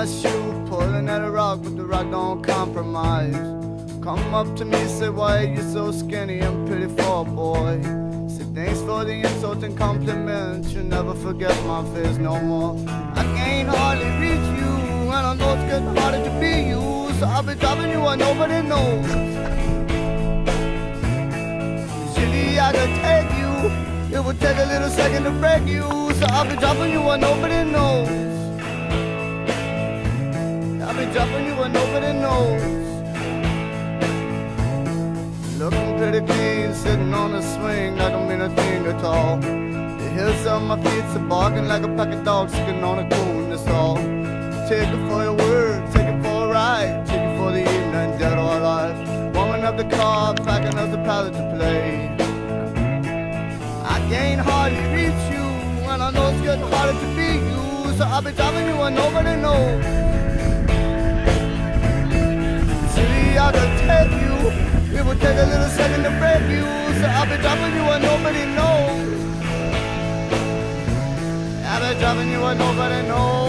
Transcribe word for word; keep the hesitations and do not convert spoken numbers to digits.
my shoe, pulling at a rock, but the rock don't compromise. Come up to me, say, why are you so skinny and pretty for a boy? Say, thanks for the insult and compliment, you'll never forget my face no more. I can't hardly reach you, and I know it's getting harder to be you, so I'll be dropping you and nobody knows. Silly, I could take you, it would take a little second to break you, so I'll be dropping you and nobody knows. I'll be dropping you and nobody knows. Looking pretty clean, sitting on a swing, I don't mean a thing at all. The hills on my feet are barking like a pack of dogs sitting on a coon, that's all. Take it for your word, take it for a ride, take it for the evening, dead or alive. Warming up the car, packing up the pallet to play. I can't hardly reach you, and I know it's getting harder to be you, so I'll be dropping you and nobody knows. Silly, I could take you, it would take a little second to break you, so I'll be dropping you and nobody knows. I'll be dropping you and nobody knows.